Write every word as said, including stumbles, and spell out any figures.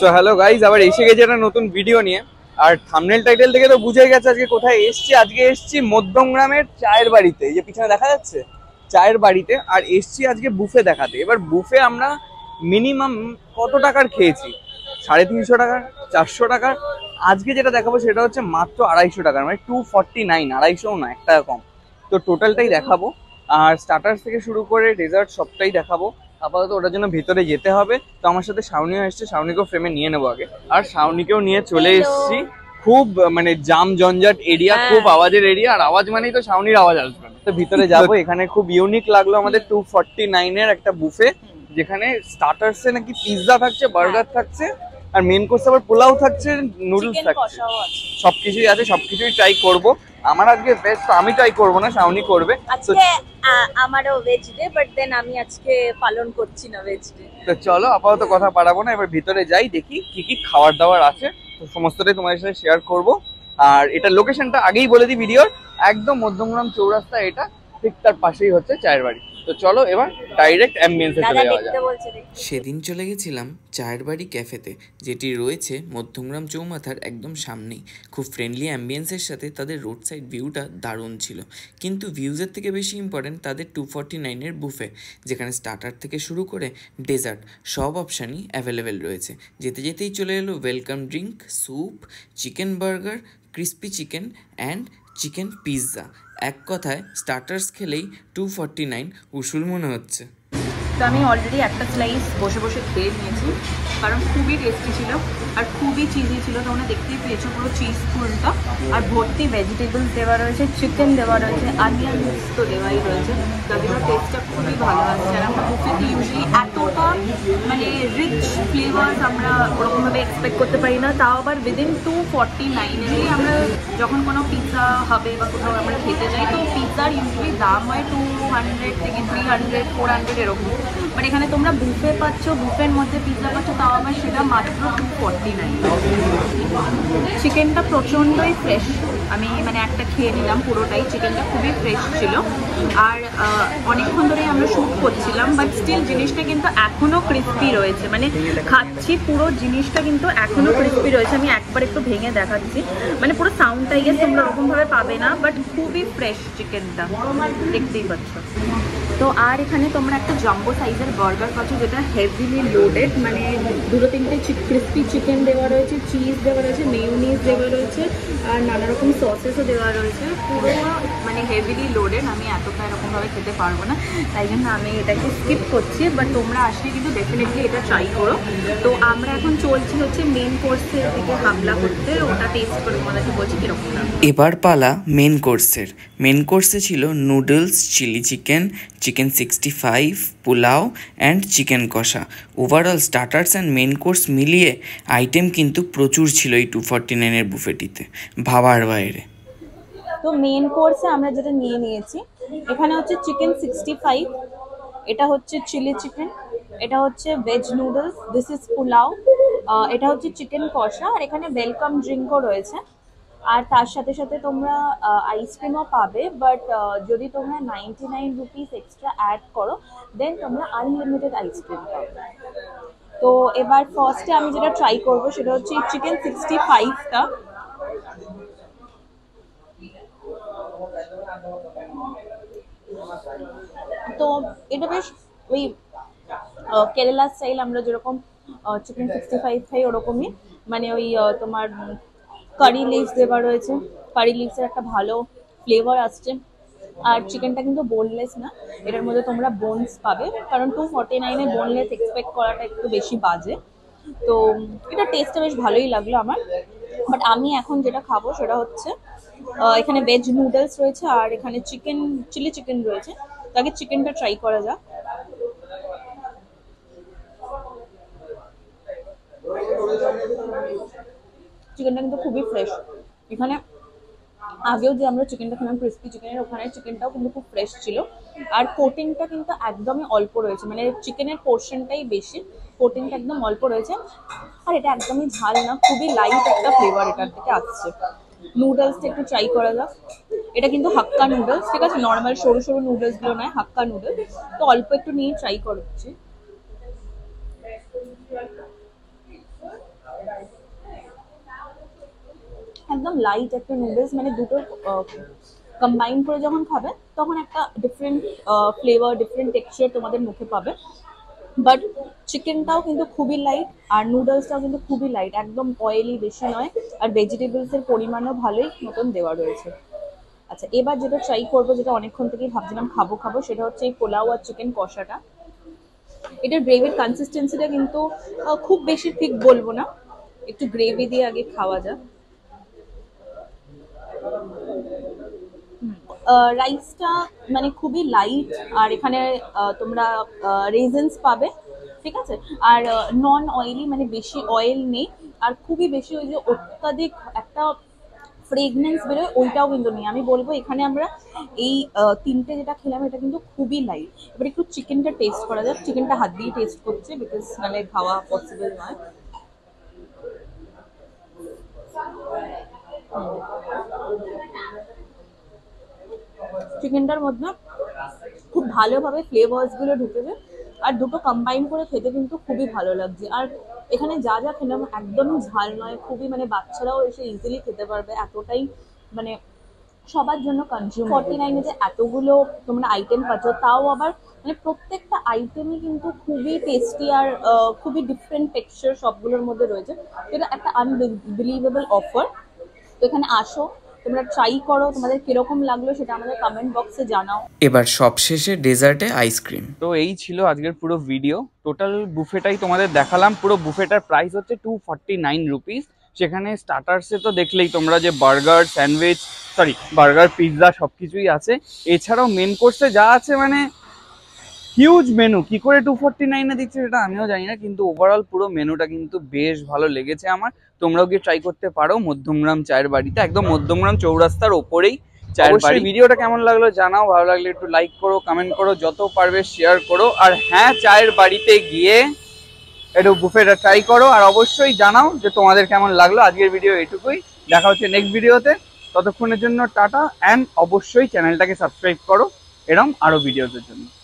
So hello guys, আবার এসে গেছে একটা নতুন ভিডিও নিয়ে। আর থাম্বনেল টাইটেল থেকে তো বুঝে গেছে আজকে কোথায় এসছি। আজকে এসছি মধ্যমগ্রামের চায়ের বাড়িতে, এই যে পিছনে দেখা যাচ্ছে চায়ের বাড়িতে। আর এসছি আজকে বুফে দেখাতে। এবার বুফে আমরা মিনিমাম কত টাকার খেয়েছি? সাড়ে তিনশো টাকার, চারশো টাকার। আজকে যেটা দেখাবো সেটা হচ্ছে মাত্র আড়াইশো টাকার, মানে টু ফর্টি নাইন, আড়াইশোও না, এক টাকা কম। তো টোটালটাই দেখাবো, আর স্টার্টার্স থেকে শুরু করে ডেজার্ট সবটাই দেখাবো। আপাতত ওটার জন্য ভেতরে যেতে হবে। তো আমার সাথে শাওনিও এসছে, শাওনিকেও ফ্রেমে নিয়ে নেবো আগে। আর শাওনিকেও নিয়ে চলে এসছি। খুব মানে জাম জঞ্জাট এরিয়া, খুব আওয়াজের এরিয়া। আর আওয়াজ মানেই তো শাওনির আওয়াজ আসবে। তো ভিতরে যাবো। এখানে খুব ইউনিক লাগলো আমাদের টু ফর্টি নাইন এর একটা বুফে, যেখানে স্টার্টার্সে নাকি পিৎজা থাকছে, বার্গার থাকছে, আর মেন কোর্সে আবার পোলাও থাকছে, নুডলস থাকছে, সবকিছুই আছে। সবকিছুই ট্রাই করবো। আমার আজকে বেস্ট, আমি ট্রাই করবো না, শাওনি করবে। আজকে আমারও ভেজ ডে, বাট দেন আমি আজকে পালন করছি না ভেজ ডে। তো চলো, আপাতত কথা বাড়াবো না, এবার ভিতরে যাই, দেখি কি কি খাবার দাবার আছে। তো সমস্তটাই তোমাদের সাথে শেয়ার করবো। আর এটা লোকেশনটা আগেই বলে দিই ভিডিওর, একদম মধ্যমগ্রাম চৌরাস্তা, এটা ঠিক তার পাশেই হচ্ছে চায়ের বাড়ি। তো চলো এবার ডাইরেক্ট অ্যাম্বিয়েন্সে চলে যাওয়া যাক। সেদিন চলে গেছিলাম চায়ের বাড়ি ক্যাফেতে, যেটি রয়েছে মধ্যমগ্রাম চৌমাথার একদম সামনেই। খুব ফ্রেন্ডলি অ্যাম্বিয়েন্সের সাথে তাদের রোড সাইড ভিউটা দারুণ ছিল। কিন্তু ভিউজের থেকে বেশি ইম্পর্টেন্ট তাদের টু ফর্টি নাইনের বুফে, যেখানে স্টার্টার থেকে শুরু করে ডেজার্ট সব অপশানই অ্যাভেলেবেল রয়েছে। যেতে যেতেই চলে এলো welcome drink, soup, chicken burger, crispy chicken and chicken pizza. এক কথায় স্টার্টার্স খেলেই টু ফর্টি নাইন উসুল মনে হচ্ছে। তো আমি অলরেডি একটা স্লাইস বসে বসে খেয়ে নিয়েছি, কারণ খুবই টেস্টি ছিল আর খুবই চিজি ছিল। তোমরা দেখতেই পেয়েছো পুরো চিজ ফুলটা, আর ভর্তি ভেজিটেবলস দেওয়া রয়েছে, চিকেন দেওয়া রয়েছে, অনিয়নস তো দেওয়াই রয়েছে। তাদেরও টেস্টটা খুবই ভালো আসছে। আর আমরা বুফেতে ইউজুয়ালি এতটা মানে রিচ ফ্লেভার্স আমরা ওরকমভাবে এক্সপেক্ট করতে পারি না, তাও আবার উইদিন টু ফর্টি নাইনেরই। আমরা যখন কোনো পিৎজা হবে বা কোথাও আমরা খেতে যাই, তো পিৎজার ইউজুয়ালি দাম হয় টু হান্ড্রেড থেকে থ্রি হান্ড্রেড ফোর হান্ড্রেড এরকম। বাট এখানে তোমরা বুফে পাচ্ছ, বুফের মধ্যে পিৎজা পাচ্ছ, তাও আবার সেটা মাত্র টু ফর্টি নাইন। চিকেনটা প্রচণ্ডই ফ্রেশ। আমি মানে একটা খেয়ে নিলাম পুরোটাই, চিকেনটা খুবই ফ্রেশ ছিল। আর অনেকক্ষণ ধরেই আমরা শ্যুট করছিলাম, বাট স্টিল জিনিসটা কিন্তু এখনও ক্রিস্পি রয়েছে। মানে খাচ্ছি, পুরো জিনিসটা কিন্তু এখনও ক্রিস্পি রয়েছে। আমি একবার একটু ভেঙে দেখাচ্ছি, মানে পুরো সাউন্ডটা গিয়ে তোমরা ওরকমভাবে পাবে না, বাট খুবই ফ্রেশ চিকেনটা, দেখতেই পাচ্ছ। তো আর এখানে তোমরা একটা জাম্বো সাইজের বার্গার পাচ্ছ, যেটা হেভিলি লোডেড। মানে দুটো তিনটে ক্রিস্পি চিকেন দেওয়া রয়েছে, চিজ দেওয়া রয়েছে, মেয়োনিজ দেওয়া রয়েছে, আর নানা রকম সসেসও দেওয়া রয়েছে। পুরো মানে হেভিলি লোডেড। আমি এতটা এরকমভাবে খেতে পারবো না, তাই জন্য আমি এটাকে স্কিপ করছি। বাট তোমরা আসলে কিন্তু ডেফিনেটলি এটা ট্রাই করো। তো আমরা এখন চলছি হচ্ছে মেন কোর্সের দিকে হামলা করতে, ওটা টেস্ট করে তোমাদেরকে বলছি কীরকম না। এবার পালা মেন কোর্সের। মেন কোর্সে ছিল noodles, chilli chicken, chicken sixty five, pulao and chicken কষা। Overall starters and main course মিলিয়ে আইটেম কিন্তু প্রচুর ছিল এই টু ফর্টি নাইনের বুফেটিতে, ভাবার বাইরে। তো মেন কোর্সে আমরা যেটা নিয়ে নিয়েছি, এখানে হচ্ছে চিকেন সিক্সটি ফাইভ, এটা হচ্ছে চিলি চিকেন, এটা হচ্ছে veg noodles, this is pulao, এটা হচ্ছে চিকেন কষা, আর এখানে ওয়েলকাম ড্রিঙ্কও রয়েছে। আর তার সাথে সাথে তোমরা আইসক্রিমও পাবে, বাট যদি তোমরা ninety nine rupees extra add করো, দেন তোমরা আনলিমিটেড আইসক্রিম পাবে। তো এবার ফার্স্টে আমি যেটা ট্রাই করবো সেটা হচ্ছে চিকেন সিক্সটি ফাইভটা। তো এটা বেশ ওই কেরালা স্টাইল, আমরা যেরকম চিকেন সিক্সটি ফাইভ খাই ওরকমই। মানে ওই তোমার কারি লিভস দেওয়া রয়েছে, কারি লিভসের একটা ভালো ফ্লেভার আসছে। আর চিকেনটা কিন্তু বোনলেস না, এটার মধ্যে তোমরা বোনস পাবে, কারণ টু ফর্টি নাইনে বোনলেস এক্সপেক্ট করাটা একটু বেশি বাজে। তো এটা টেস্টটা বেশ ভালোই লাগলো আমার। বাট আমি এখন যেটা খাবো সেটা হচ্ছে এখানে ভেজ নুডলস রয়েছে, আর এখানে চিকেন চিলি চিকেন রয়েছে। তাকে চিকেনটা ট্রাই করা যাক। চিকেনটা কিন্তু খুবই ফ্রেশ। এখানে আগেও যে আমরা চিকেনটা খেলাম ক্রিস্পি চিকেনের, ওখানে চিকেনটাও কিন্তু খুব ফ্রেশ ছিল। আর কোটিংটা কিন্তু একদমই অল্প রয়েছে, মানে চিকেনের পোর্শনটাই বেশি, কোটিংটা একদম অল্প রয়েছে। আর এটা একদমই ঝাল না, খুবই লাইট একটা ফ্লেভার এটার থেকে আসছে। নুডলসটা একটু ট্রাই করা যাক। এটা কিন্তু হাক্কা নুডলস, ঠিক আছে, নর্মাল সরু সরু নুডলসগুলো নয়, হাক্কা নুডলস। তো অল্প একটু নিয়ে ট্রাই করছি। একদম লাইট একটা নুডলস, মানে দুটো কম্বাইন করে যখন খাবে তখন একটা ডিফারেন্ট ফ্লেভার, ডিফারেন্ট টেক্সচার তোমাদের মুখে পাবে। বাট চিকেনটাও কিন্তু খুবই লাইট আর নুডলসটাও কিন্তু খুবই লাইট, একদম অয়েলি বেশি নয়, আর ভেজিটেবলসের পরিমাণও ভালোই মতন দেওয়া রয়েছে। আচ্ছা, এবার যেটা ট্রাই করবো, যেটা অনেকক্ষণ থেকেই ভাবছিলাম খাবো খাবো, সেটা হচ্ছে এই পোলাও আর চিকেন কষাটা। এটার গ্রেভির কনসিস্টেন্সিটা কিন্তু খুব বেশি ঠিক বলবো না, একটু গ্রেভি দিয়ে আগে খাওয়া যাক। রাইসটা মানে খুবই লাইট, আর এখানে তোমরা রেজেন্স পাবে, ঠিক আছে, আর নন অয়েলি, মানে বেশি অয়েল নেই, আর খুবই বেশি ওই যে অত্যাধিক একটা ফ্রেগনেন্স বেরোয় ওইটাও কিন্তু নেই। আমি বলবো এখানে আমরা এই তিনটে যেটা খেলাম এটা কিন্তু খুবই লাইট। এবার একটু চিকেনটা টেস্ট করা যাক, চিকেনটা হাত দিয়ে টেস্ট করছে বিকজ নাহলে খাওয়া পসিবল নয়। চিকেনটার মধ্যে খুব ভালোভাবে ফ্লেভার্স গুলো ঢুকেছে, আর দুটো কম্বাইন করে খেতে কিন্তু খুবই ভালো লাগছে। আর এখানে যা যা খেলাম একদমই ঝাল নয়, খুবই মানে বাচ্চারাও এসে ইজিলি খেতে পারবে, এতটাই মানে সবার জন্য কনজিউম। ফর্টি নাইনে যে এতগুলো তোমরা আইটেম পাচ্ছ, তাও আবার মানে প্রত্যেকটা আইটেমই কিন্তু খুবই টেস্টি আর খুবই ডিফারেন্ট টেক্সচার সবগুলোর মধ্যে রয়েছে। এটা একটা আনবিলিভেবল অফার। তো এখানে আসো, তোমরা ট্রাই করো, তোমাদের কিরকম লাগলো সেটা আমাদের কমেন্ট বক্সে জানাও। এবার সবশেষে ডেজার্টে আইসক্রিম। তো এই ছিল আজকের পুরো ভিডিও, টোটাল বুফেটাই তোমাদের দেখালাম। পুরো বুফেটার প্রাইস হচ্ছে টু ফর্টি নাইন রুপিস। সেখানে স্টার্টার্সে তো দেখলেই তোমরা যে burger, sandwich, sorry burger, pizza সব কিছুই আছে। এছাড়াও মেন কোর্সে যা আছে মানে হিউজ মেনু, কি করে টু ফর্টি নাইনে দিচ্ছে সেটা আমিও জানি না, কিন্তু ওভারঅল পুরো মেনুটা কিন্তু বেশ ভালো লেগেছে আমার। তোমরাও গিয়ে ট্রাই করতে পারো মধ্যমগ্রাম চায়ের বাড়িতে, একদম মধ্যমগ্রাম চৌরাস্তার ওপরেই চায়ের বাড়ি। ভিডিওটা কেমন লাগলো জানাও, ভালো লাগলে একটু লাইক করো, কমেন্ট করো, যত পারবে শেয়ার করো। আর হ্যাঁ, চায়ের বাড়িতে গিয়ে একটু বুফেটা ট্রাই করো, আর অবশ্যই জানাও যে তোমাদের কেমন লাগলো। আজকের ভিডিও এটুকুই, দেখা হচ্ছে নেক্সট ভিডিওতে। ততক্ষণের জন্য টাটা, অ্যান্ড অবশ্যই চ্যানেলটাকে সাবস্ক্রাইব করো এরকম আরো ভিডিওদের জন্য।